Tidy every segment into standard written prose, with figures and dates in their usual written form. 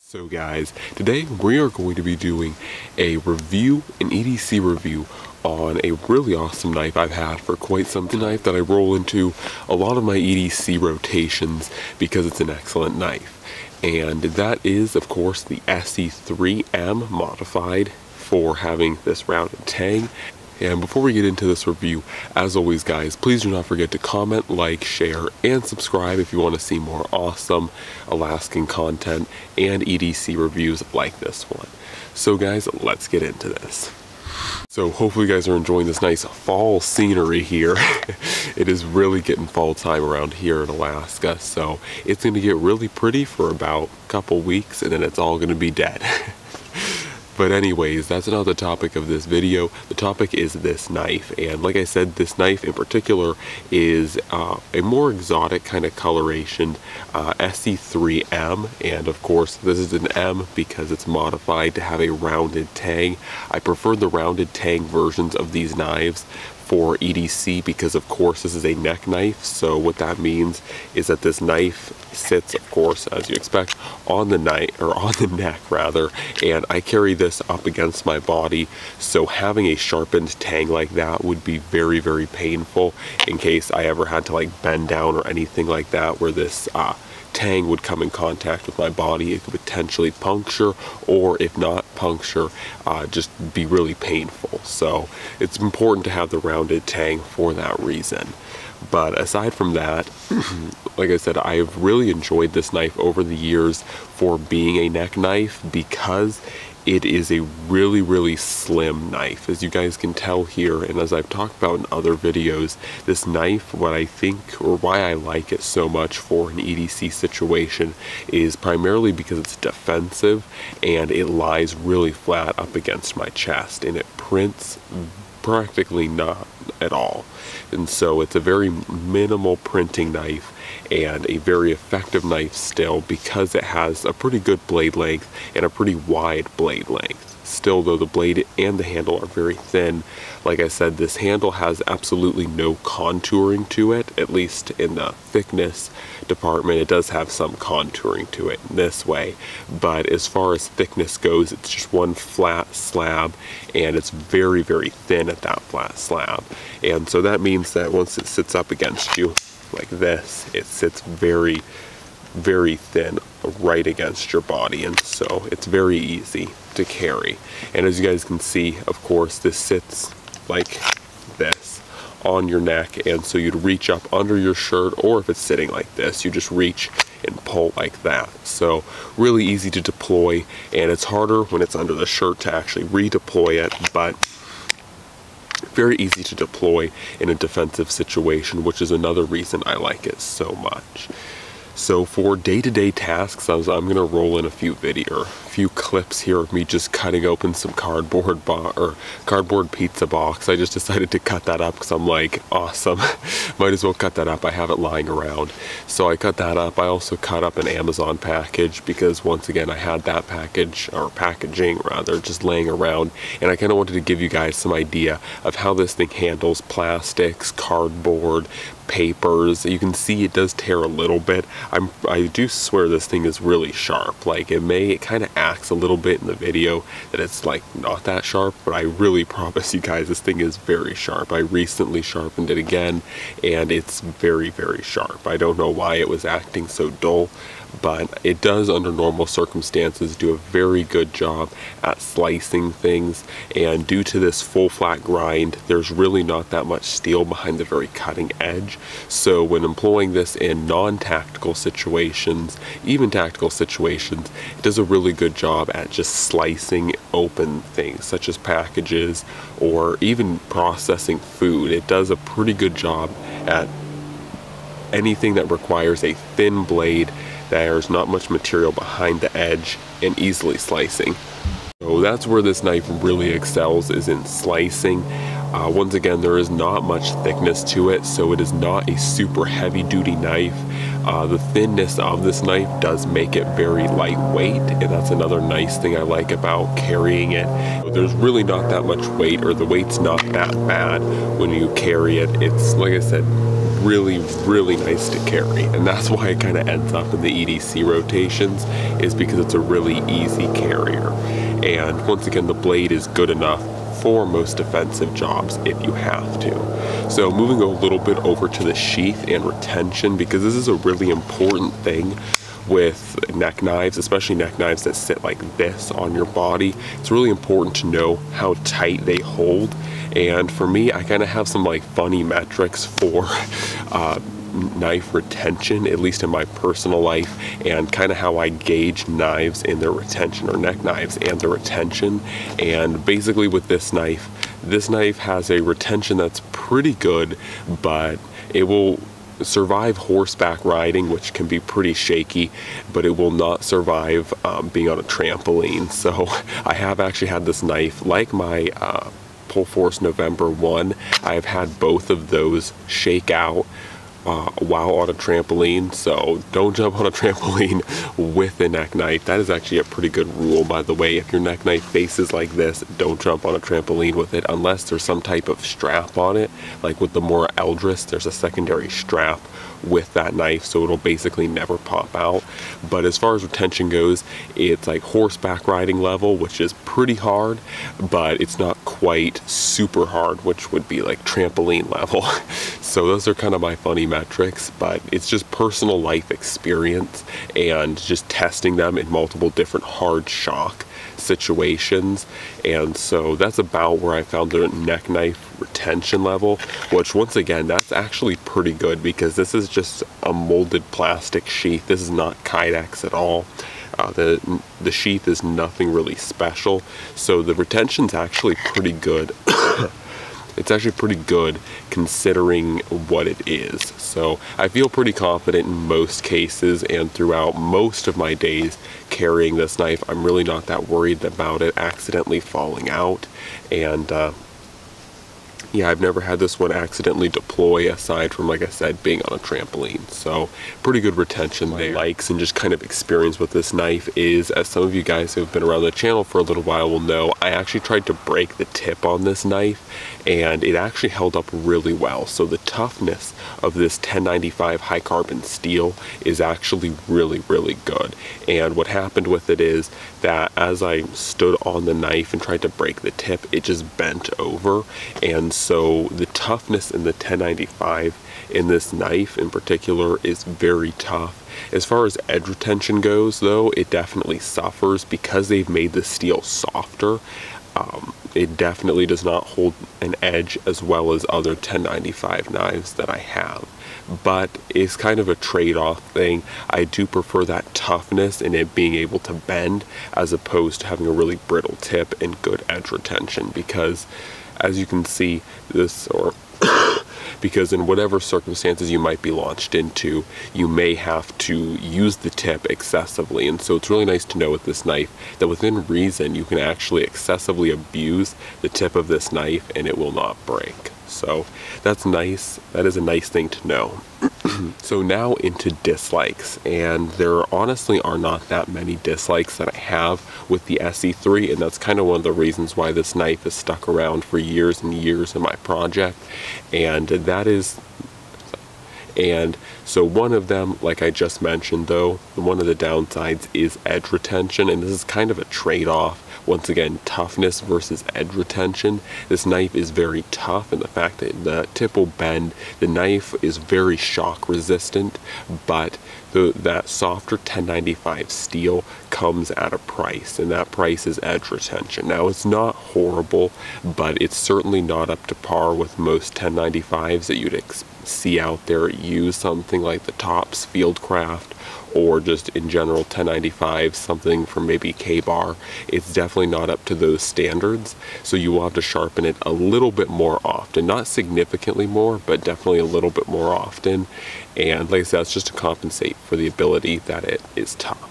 So guys, today we are going to be doing an EDC review on a really awesome knife I've had for quite some time. Knife that I roll into a lot of my EDC rotations because it's an excellent knife. And that is, of course, the SE3M modified for having this rounded tang. And before we get into this review, as always guys, please do not forget to comment, like, share, and subscribe if you want to see more awesome Alaskan content and EDC reviews like this one. So guys, let's get into this. So hopefully you guys are enjoying this nice fall scenery here. It is really getting fall time around here in Alaska, so it's going to get really pretty for about a couple weeks and then it's all going to be dead. But anyways, that's not the topic of this video. The topic is this knife, and like I said, this knife in particular is a more exotic kind of coloration, SE3M, and of course this is an M because it's modified to have a rounded tang. I prefer the rounded tang versions of these knives for EDC because of course this is a neck knife, so what that means is that this knife sits, of course, as you expect, on the knife, or on the neck rather, and I carry this up against my body, so having a sharpened tang like that would be very, very painful in case I ever had to like bend down or anything like that where this tang would come in contact with my body. It could potentially puncture, or if not puncture, just be really painful. So it's important to have the rounded tang for that reason. But aside from that, like I said, I've really enjoyed this knife over the years for being a neck knife because it is a really, really slim knife. As you guys can tell here, and as I've talked about in other videos, this knife, what I think, or why I like it so much for an EDC situation, is primarily because it's defensive and it lies really flat up against my chest and it prints practically not at all. And so it's a very minimal printing knife and a very effective knife still because it has a pretty good blade length and a pretty wide blade length. Still though, the blade and the handle are very thin. Like I said, this handle has absolutely no contouring to it, at least in the thickness department. It does have some contouring to it in this way, but as far as thickness goes, it's just one flat slab and it's very, very thin at that flat slab. And so that means that once it sits up against you like this, it sits very, very thin right against your body, and so it's very easy to carry. And as you guys can see, of course, this sits like this on your neck, and so you'd reach up under your shirt, or if it's sitting like this, you just reach and pull like that. So really easy to deploy, and it's harder when it's under the shirt to actually redeploy it, but very easy to deploy in a defensive situation, which is another reason I like it so much. So for day-to-day tasks, I'm going to roll in a few clips here of me just cutting open some cardboard pizza box. I just decided to cut that up because I'm like, awesome, might as well cut that up. I have it lying around. So I cut that up. I also cut up an Amazon package because once again I had that packaging rather, just laying around, and I kind of wanted to give you guys some idea of how this thing handles plastics, cardboard, papers. You can see it does tear a little bit. I do swear this thing is really sharp. Like it kind of acts a little bit in the video that it's like not that sharp, but I really promise you guys this thing is very sharp. I recently sharpened it again and it's very, very sharp. I don't know why it was acting so dull, but it does under normal circumstances do a very good job at slicing things, and due to this full flat grind, there's really not that much steel behind the very cutting edge. So when employing this in non-tactical situations, even tactical situations, it does a really good job at just slicing open things such as packages or even processing food. It does a pretty good job at anything that requires a thin blade. There's not much material behind the edge and easily slicing. So that's where this knife really excels, is in slicing. Once again, there is not much thickness to it, so it is not a super heavy duty knife. The thinness of this knife does make it very lightweight, and that's another nice thing I like about carrying it. There's really not that much weight, or the weight's not that bad when you carry it. It's, like I said, really, really nice to carry. And that's why it kind of ends up in the EDC rotations, is because it's a really easy carrier. And once again, the blade is good enough for most defensive jobs if you have to. So moving a little bit over to the sheath and retention, because this is a really important thing with neck knives, especially neck knives that sit like this on your body. It's really important to know how tight they hold. And for me, I kind of have some like funny metrics for knife retention, at least in my personal life, and kind of how I gauge knives in their retention, or neck knives and their retention. And basically with this knife has a retention that's pretty good, but it will survive horseback riding, which can be pretty shaky, but it will not survive being on a trampoline. So I have actually had this knife, like my Pull-Force November 1, I've had both of those shake out while on a trampoline. So don't jump on a trampoline with a neck knife. That is actually a pretty good rule, by the way. If your neck knife faces like this, don't jump on a trampoline with it unless there's some type of strap on it. Like with the Mora Eldris, there's a secondary strap with that knife, so it'll basically never pop out. But as far as retention goes, it's like horseback riding level, which is pretty hard, but it's not quite super hard, which would be like trampoline level. So those are kind of my funny metrics, but it's just personal life experience and just testing them in multiple different hard shock situations. And so that's about where I found the neck knife retention level, which once again, that's actually pretty good, because this is just a molded plastic sheath. This is not Kydex at all. The sheath is nothing really special, so the retention's actually pretty good. It's actually pretty good considering what it is. So I feel pretty confident in most cases, and throughout most of my days carrying this knife, I'm really not that worried about it accidentally falling out. And yeah, I've never had this one accidentally deploy, aside from, like I said, being on a trampoline. So pretty good retention there. Likes and just kind of experience with this knife is, as some of you guys who have been around the channel for a little while will know, I actually tried to break the tip on this knife, and it actually held up really well. So the toughness of this 1095 high carbon steel is actually really, really good. And what happened with it is that as I stood on the knife and tried to break the tip, it just bent over. And so the toughness in the 1095 in this knife in particular is very tough. As far as edge retention goes, though, it definitely suffers because they've made the steel softer. It definitely does not hold an edge as well as other 1095 knives that I have. But it's kind of a trade-off thing. I do prefer that toughness and it being able to bend, as opposed to having a really brittle tip and good edge retention, because as you can see, because in whatever circumstances you might be launched into, you may have to use the tip excessively. And so it's really nice to know with this knife that within reason you can actually excessively abuse the tip of this knife and it will not break. So that's nice. That is a nice thing to know. So now into dislikes, and there honestly are not that many dislikes that I have with the SE3, and that's kind of one of the reasons why this knife has stuck around for years and years in my project. And so one of them, like I just mentioned though, one of the downsides is edge retention, and this is kind of a trade-off. Once again, toughness versus edge retention. This knife is very tough, and the fact that the tip will bend, the knife is very shock resistant, but that softer 1095 steel comes at a price, and that price is edge retention. Now, it's not horrible, but it's certainly not up to par with most 1095s that you'd see out there use, something like the Tops Fieldcraft, or just in general 1095, something from maybe K-Bar. It's definitely not up to those standards, so you will have to sharpen it a little bit more often. Not significantly more, but definitely a little bit more often. And like I said, it's just to compensate for the ability that it is tough.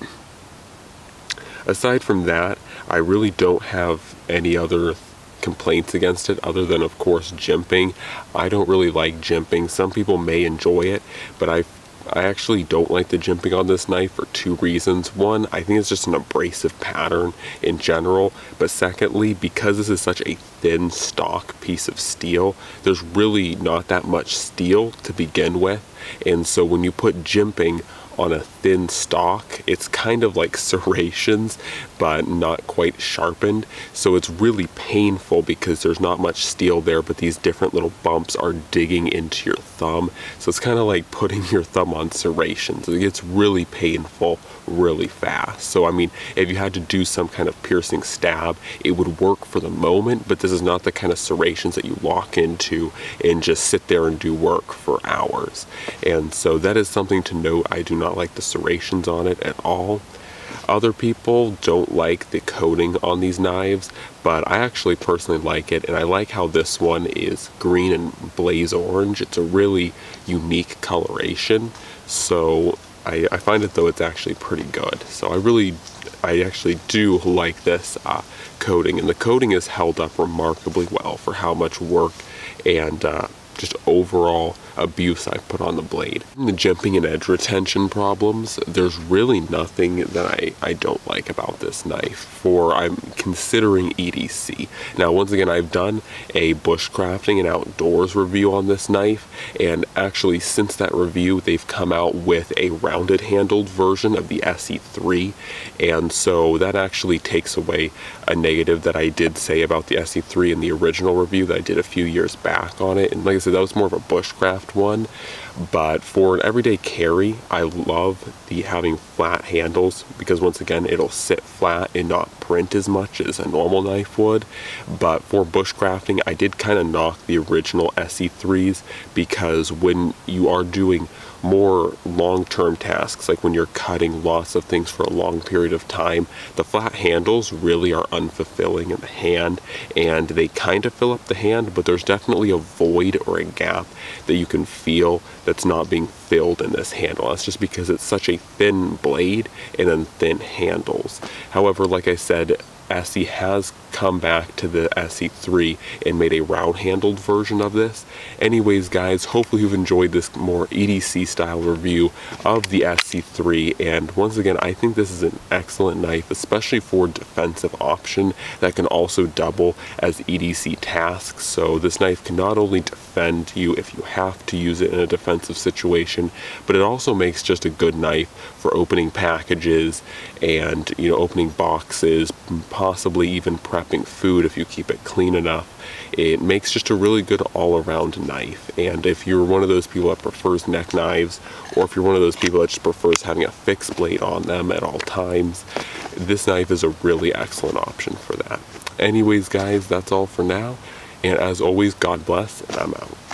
Aside from that, I really don't have any other complaints against it, other than, of course, jimping. I don't really like jimping. Some people may enjoy it, but I I actually don't like the jimping on this knife for two reasons. One, I think it's just an abrasive pattern in general, but secondly, because this is such a thin stock piece of steel, there's really not that much steel to begin with, and so when you put jimping on a thin stock, it's kind of like serrations, but not quite sharpened. So it's really painful because there's not much steel there, but these different little bumps are digging into your thumb. So it's kind of like putting your thumb on serrations. It gets really painful really fast. So I mean, if you had to do some kind of piercing stab, it would work for the moment, but this is not the kind of serrations that you lock into and just sit there and do work for hours. And so that is something to note. I do not like the serrations on it at all. Other people don't like the coating on these knives, but I actually personally like it, and I like how this one is green and blaze orange. It's a really unique coloration, so I find it though it's actually pretty good. So I actually do like this coating, and the coating is held up remarkably well for how much work and just overall abuse I put on the blade. The jimping and edge retention problems, there's really nothing that I don't like about this knife for I'm considering EDC. Now once again, I've done a bushcrafting and outdoors review on this knife, and actually since that review they've come out with a rounded handled version of the SE3, and so that actually takes away a negative that I did say about the SE3 in the original review that I did a few years back on it. And like I said, that was more of a bushcraft one, but for an everyday carry, I love the having flat handles because once again, it'll sit flat and not print as much as a normal knife would. But for bushcrafting, I did kind of knock the original SE3s because when you are doing more long-term tasks, like when you're cutting lots of things for a long period of time, the flat handles really are unfulfilling in the hand, and they kind of fill up the hand, but there's definitely a void or a gap that you can feel that's not being filled in this handle. That's just because it's such a thin blade and then thin handles. However, like I said, SE has come back to the SE3 and made a round-handled version of this. Anyways guys, hopefully you've enjoyed this more EDC style review of the SE3, and once again, I think this is an excellent knife, especially for defensive option that can also double as EDC tasks. So this knife can not only defend you if you have to use it in a defensive situation, but it also makes just a good knife for opening packages and, you know, opening boxes, possibly even prepping food if you keep it clean enough. It makes just a really good all-around knife. And if you're one of those people that prefers neck knives, or if you're one of those people that just prefers having a fixed blade on them at all times, this knife is a really excellent option for that. Anyways guys, that's all for now, and as always, God bless, and I'm out.